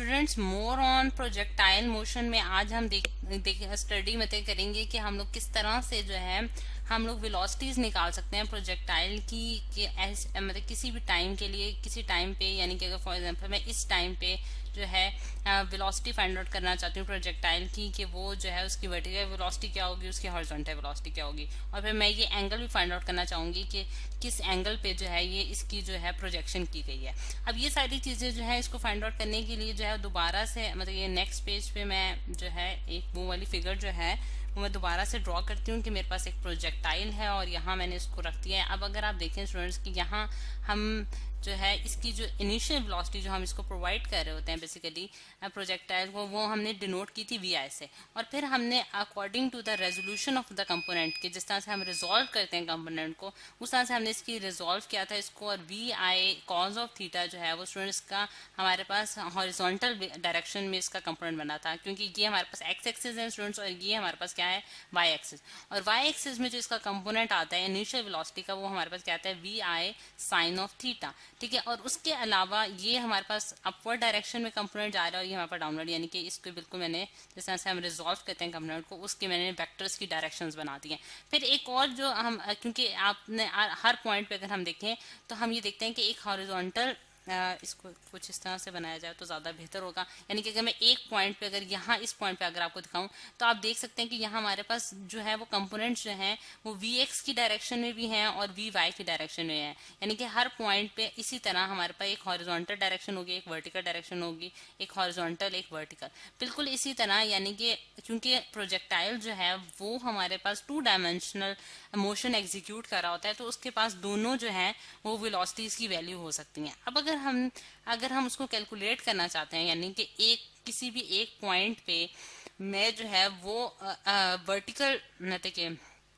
Students more on projectile motion में आज हम स्टडी में तय करेंगे कि हम लोग किस तरह से जो है हम लोग वेलोसिटीज निकाल सकते हैं प्रोजेक्टाइल की कि मतलब किसी भी टाइम के लिए किसी टाइम पे, यानी कि अगर फॉर एग्जांपल मैं इस टाइम पे जो है वेलोसिटी फाइंड आउट करना चाहती हूँ प्रोजेक्टाइल की कि वो जो है उसकी वर्टिकल वेलोसिटी क्या होगी, उसकी हॉरिजॉन्टल वेलोसिटी क्या होगी, और फिर मैं ये एंगल भी फाइंड आउट करना चाहूंगी कि किस एंगल पे जो है ये इसकी जो है प्रोजेक्शन की गई है। अब ये सारी चीजें जो है इसको फाइंड आउट करने के लिए जो है दोबारा से मतलब ये नेक्स्ट पेज पे मैं जो है एक वो वाली फिगर जो है वो मैं दोबारा से ड्रॉ करती हूँ कि मेरे पास एक प्रोजेक्टाइल है और यहाँ मैंने इसको रख दिया है। अब अगर आप देखें स्टूडेंट्स कि यहाँ हम जो है इसकी जो इनिशियल वेलोसिटी जो हम इसको प्रोवाइड कर रहे होते हैं बेसिकली प्रोजेक्टाइल को, वो हमने डिनोट की थी वी आई से, और फिर हमने according to the resolution of the component के जिस तरह से हम रिजॉल्व करते हैं कंपोनेंट को उस तरह से हमने इसकी रिजॉल्व किया था इसको, और V I cos of theta जो है वो स्टूडेंट्स का हमारे पास हॉरिजॉन्टल डायरेक्शन में इसका कंपोनेंट बना था, क्योंकि ये हमारे पास एक्स एक्सिस है स्टूडेंट्स और ये हमारे पास क्या है वाई एक्सिस, और वाई एक्सिस में जो इसका कंपोनेंट आता है इनिशियल वेलोसिटी का वो हमारे पास क्या आता है V I sine of theta, ठीक है। और उसके अलावा ये हमारे पास अपवर्ड डायरेक्शन में कंपोनेंट जा रहा है और ये हमारे पास डाउनवर्ड, यानी कि इसको बिल्कुल मैंने जिस तरह से हम रिजॉल्व करते हैं कंपोनेंट को उसके मैंने वेक्टर्स की डायरेक्शंस बना दी हैं। फिर एक और जो हम क्योंकि आपने हर पॉइंट पे अगर हम देखें तो हम ये देखते हैं कि एक हॉरिजॉन्टल इसको कुछ इस तरह से बनाया जाए तो ज्यादा बेहतर होगा, यानी कि अगर मैं एक पॉइंट पे अगर यहाँ इस पॉइंट पे अगर आपको दिखाऊं तो आप देख सकते हैं कि यहाँ हमारे पास जो है वो कंपोनेंट्स जो हैं वो वी एक्स की डायरेक्शन में भी हैं और वी वाई की डायरेक्शन में हैं, यानी कि हर पॉइंट पे इसी तरह हमारे पास एक हॉरिजॉन्टल डायरेक्शन होगी, एक वर्टिकल डायरेक्शन होगी, एक हॉरिजॉन्टल एक वर्टिकल, बिल्कुल इसी तरह, यानी कि क्योंकि प्रोजेक्टाइल जो है वो हमारे पास 2 डायमेंशनल मोशन एग्जीक्यूट कर रहा होता है तो उसके पास दोनों जो है वो वेलोसिटीज की वैल्यू हो सकती हैं। अब अगर हम उसको कैलकुलेट करना चाहते हैं, यानी कि किसी भी एक पॉइंट पे मैं जो है वो वर्टिकल मतलब के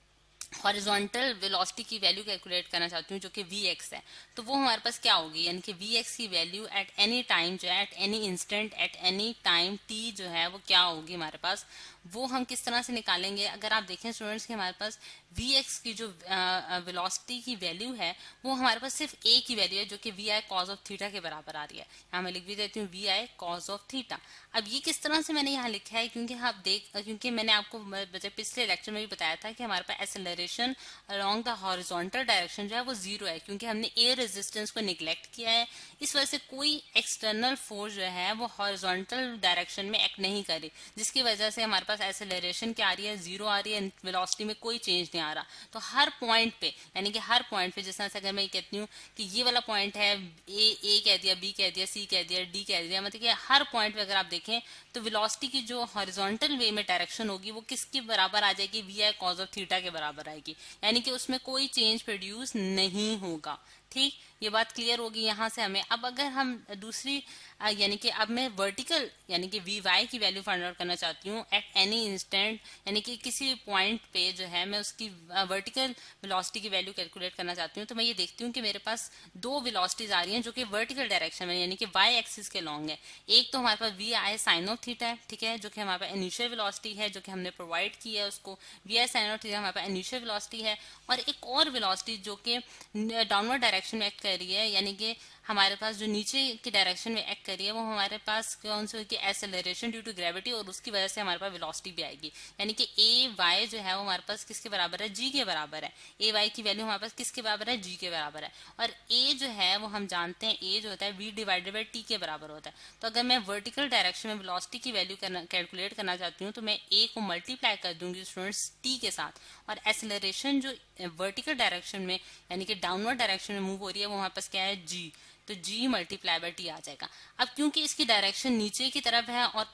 हॉरिजॉन्टल वेलोसिटी की वैल्यू कैलकुलेट करना चाहती हूँ जो कि वी एक्स है, तो वो हमारे पास क्या होगी, यानी कि वी एक्स की वैल्यू एट एनी टाइम जो है at any instant at any time T जो है वो क्या होगी हमारे पास, वो हम किस तरह से निकालेंगे। अगर आप देखें स्टूडेंट्स कि हमारे पास वी एक्स की जो वेलोसिटी की वैल्यू है वो हमारे पास सिर्फ ए की वैल्यू है जो कि V I cos of theta के बराबर आ रही है, यहाँ मैं लिख भी देती हूँ V I cos of theta. अब ये किस तरह से मैंने यहाँ लिखा है, क्योंकि मैंने आपको पिछले लेक्चर में भी बताया था कि हमारे पास acceleration along the horizontal direction जो है वो 0 है, क्योंकि हमने एयर रेजिस्टेंस को निग्लेक्ट किया है, इस वजह से कोई एक्सटर्नल फोर्स जो है वो हॉरिजॉन्टल डायरेक्शन में एक्ट नहीं करे, जिसकी वजह से हमारे पास एक्सेलरेशन क्या आ रही है 0 आ रही है, वेलोसिटी में कोई चेंज नहीं आ रहा। तो हर पॉइंट पे, यानी कि हर पॉइंट पे जिस तरह से अगर मैं कहती हूँ कि ये वाला पॉइंट है ए कह दिया, बी कह दिया, सी कह दिया, डी कह दिया, मतलब कि हर पॉइंट पे अगर आप देखें तो वेलोसिटी की जो हॉरिजॉन्टल वे में डायरेक्शन होगी वो किसके बराबर आ जाएगी, V I cos of theta के बराबर आएगी, यानी कि उसमें कोई चेंज प्रोड्यूस नहीं होगा। ठीक, ये बात क्लियर होगी यहाँ से हमें। अब अगर हम दूसरी यानी कि अब मैं वर्टिकल यानी कि वी वाई की वैल्यू फाइंड आउट करना चाहती हूँ एट एनी इंस्टेंट, यानी कि किसी पॉइंट पे जो है मैं उसकी वर्टिकल वेलोसिटी की वैल्यू कैलकुलेट करना चाहती हूँ, तो मैं ये देखती हूँ कि मेरे पास 2 वेलोसिटीज आ रही हैं जो कि वर्टिकल डायरेक्शन में यानी कि वाई एक्सिस के लॉन्ग है। एक तो हमारे पास V I sine of theta है, ठीक है, जो कि हमारे पास इनिशियल वेलोसिटी है जो कि हमने प्रोवाइड की है उसको, V I sine of theta हमारे पास इनिशियल वेलोसिटी है, और एक और वेलोसिटी जो कि डाउनवर्ड डायरेक्शन में एक्ट कर रही है, यानी कि हमारे पास जो नीचे की डायरेक्शन में एक्ट कर रही है वो हमारे पास कौन सी होगी, एक्सेलरेशन ड्यू टू ग्रेविटी, और उसकी वजह से हमारे पास वेलोसिटी भी आएगी, यानी कि ए वाई जो है वो हमारे पास किसके बराबर है, जी के बराबर है। ए वाई की वैल्यू हमारे पास किसके बराबर है, जी के बराबर है, और ए जो है वो हम जानते हैं ए जो होता है वी डिवाइडेड बाई टी के बराबर होता है। तो अगर मैं वर्टिकल डायरेक्शन में वेलोसिटी की वैल्यू कैलकुलेट करना चाहती हूँ तो मैं ए को मल्टीप्लाई कर दूंगी स्टूडेंट्स टी के साथ, और एक्सेलरेशन जो वर्टिकल डायरेक्शन में यानी कि डाउनवर्ड डायरेक्शन में मूव हो रही है वो हमारे पास क्या है, जी, तो जी मल्टीप्लाई बाई टी आ जाएगा। अब क्योंकि इसकी डायरेक्शन नीचे की तरफ है और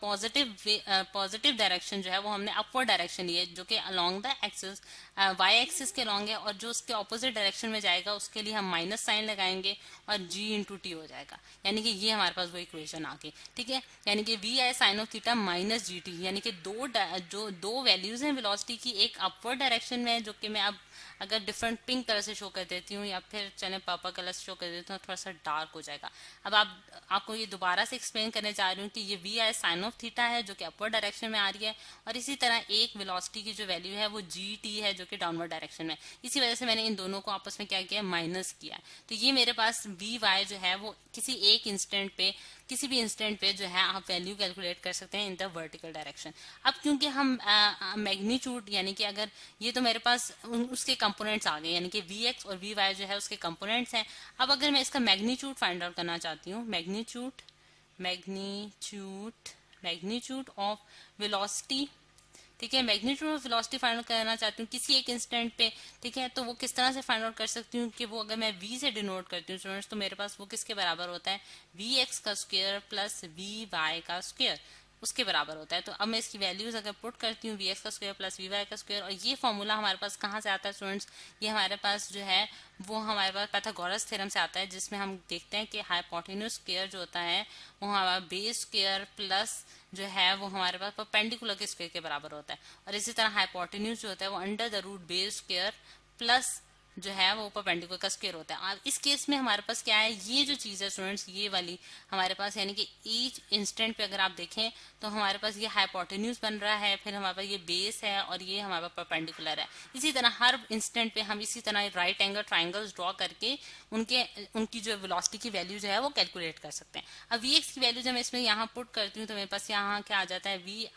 पॉजिटिव डायरेक्शन जो है वो हमने अपवर्ड डायरेक्शन ली है जो कि along the axis Y axis के लॉन्ग है, और जो उसके ऑपोजिट डायरेक्शन में जाएगा उसके लिए हम माइनस साइन लगाएंगे और जी इंटू टी हो जाएगा, यानी कि ये हमारे पास वो इक्वेशन आ गई, ठीक है, यानी कि V I sine of theta minus G T, यानी कि दो वैल्यूज हैं वेलोसिटी की, एक अपवर्ड डायरेक्शन में है जो कि मैं अब अगर डिफरेंट पिंक कलर से शो कर देती हूँ या फिर चले पर्पल कलर से शो कर देती हूँ थोड़ा सा डार्क हो जाएगा। अब आपको ये दोबारा से एक्सप्लेन करने जा रही हूँ कि ये V I sine of theta है जो कि अपवर्ड डायरेक्शन में आ रही है, और इसी तरह एक वेलोसिटी की जो वैल्यू है वो जी टी है जो कि डाउनवर्ड डायरेक्शन में, इसी वजह से मैंने इन दोनों को आपस में क्या किया, माइनस किया। तो ये मेरे पास वी वाई जो है वो किसी एक इंस्टेंट पे, किसी भी इंस्टेंट पे जो है आप वैल्यू कैलकुलेट कर सकते हैं इन द वर्टिकल डायरेक्शन। अब क्योंकि हम मैग्नीट्यूड यानी कि अगर ये तो मेरे पास उसके कंपोनेंट्स आ गए, यानी कि वी एक्स और वी वाई जो है उसके कंपोनेंट्स हैं। अब अगर मैं इसका मैग्नीट्यूड फाइंड आउट करना चाहती हूँ, मैग्नीट्यूड ऑफ वेलोसिटी, ठीक है, magnitude of velocity find out करना चाहती हूँ किसी एक इंस्टेंट पे, ठीक है, तो वो किस तरह से फाइंड आउट कर सकती हूँ कि वो अगर मैं v से डिनोट करती हूँ स्टूडेंट्स, तो मेरे पास वो किसके बराबर होता है, वी एक्स का स्क्वायर प्लस वी वाई का स्क्वायर, उसके बराबर होता है। तो अब मैं इसकी वैल्यूज अगर पुट करती हूँ वी एक्स का स्क्वायर प्लस वी वाई का स्क्वायर, और ये फॉर्मूला हमारे पास कहाँ से आता है स्टूडेंट्स, ये हमारे पास जो है वो हमारे पास पाइथागोरस थ्योरम से आता है, जिसमें हम देखते हैं कि हाइपोटेन्यूज स्क्वायर जो होता है वो हमारा बेस स्क्वायर प्लस जो है वो हमारे पास परपेंडिकुलर के स्क्वायर के बराबर होता है, और इसी तरह हाइपोटेन्यूज जो होता है वो under the root base square plus जो है वो परपेंडिकुलर का स्क्वायर होता है। अब इस केस में हमारे पास क्या है, ये जो चीज है स्टूडेंट्स ये वाली हमारे पास, यानी कि ईच इंस्टेंट पे अगर आप देखें तो हमारे पास ये हाइपोटेन्यूज बन रहा है, फिर हमारे पास ये बेस है और ये हमारे पास परपेंडिकुलर है। इसी तरह हर इंस्टेंट पे हम इसी तरह राइट एंगल ट्राइंगल्स ड्रॉ करके उनकी जो वेलोसिटी की वैल्यू जो है वो कैलकुलेट कर सकते हैं। अब वी एक्स की वैल्यू जब मैं इसमें यहाँ पुट करती हूँ तो मेरे पास यहाँ क्या आ जाता है,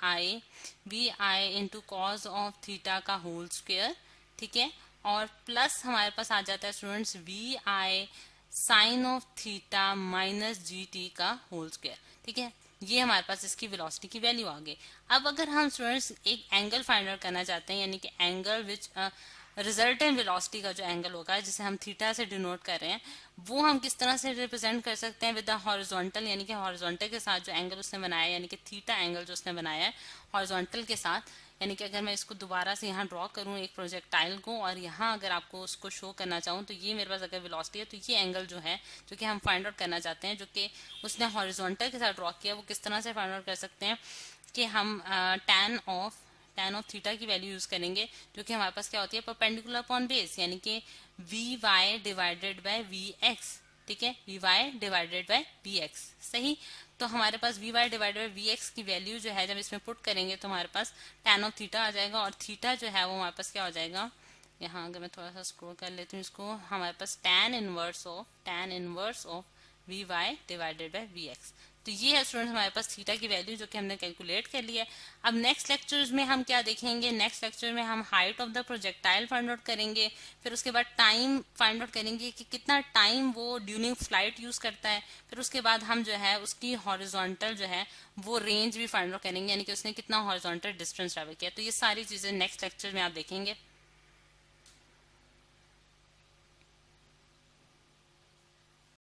V I into cos of theta का होल स्क्वायर, ठीक है, और प्लस हमारे पास आ जाता है students V I sine of theta minus G T का होल स्क्वायर, ठीक है, ये हमारे पास इसकी वेलोसिटी की वैल्यू आ गई। अब अगर हम स्टूडेंट्स एक एंगल फाइंड आउट करना चाहते हैं, यानी कि एंगल विच रिजल्टेंट वेलोसिटी का जो एंगल होगा जिसे हम थीटा से डिनोट कर रहे हैं, वो हम किस तरह से रिप्रेजेंट कर सकते हैं विद द हॉरिजॉन्टल, यानी कि हॉरिजॉन्टल के साथ जो एंगल उसने बनाया है, यानी कि थीटा एंगल जो उसने बनाया है हॉरिजॉन्टल के साथ, यानी कि अगर मैं इसको दोबारा से यहाँ ड्रॉ करूँ एक प्रोजेक्टाइल को और यहाँ अगर आपको उसको शो करना चाहूँ तो ये मेरे पास अगर वेलोसिटी है तो ये एंगल जो है जो कि हम फाइंड आउट करना चाहते हैं, जो कि उसने हॉरिजॉन्टल के साथ ड्रॉ किया, वो किस तरह से फाइंड आउट कर सकते हैं कि हम टैन ऑफ थीटा की वैल्यू यूज करेंगे, जो कि हमारे पास क्या होती है परपेंडिकुलर अपॉन बेस, यानी कि V Y divided by V X, ठीक है, V Y divided by V X, सही। तो हमारे पास V Y divided by V X की वैल्यू जो है जब इसमें पुट करेंगे तो हमारे पास टैन ऑफ थीटा आ जाएगा, और थीटा जो है वो हमारे पास क्या हो जाएगा, यहाँ अगर मैं थोड़ा सा स्क्रॉल कर लेती हूँ इसको, हमारे पास tan inverse of V Y divided by V X. तो ये है स्टूडेंट्स हमारे पास थीटा की वैल्यू जो कि हमने कैलकुलेट कर लिया है। अब नेक्स्ट लेक्चर्स में हम क्या देखेंगे, नेक्स्ट लेक्चर में हम height of the projectile find out करेंगे, फिर उसके बाद टाइम फाइंड आउट करेंगे कि कितना टाइम वो ड्यूरिंग फ्लाइट यूज करता है, फिर उसके बाद हम जो है उसकी हॉरिजॉन्टल जो है वो रेंज भी फाइंड आउट करेंगे, यानी कि उसने कितना हॉरिजॉन्टल डिस्टेंस ट्रेवल किया। तो ये सारी चीजें नेक्स्ट लेक्चर में आप देखेंगे।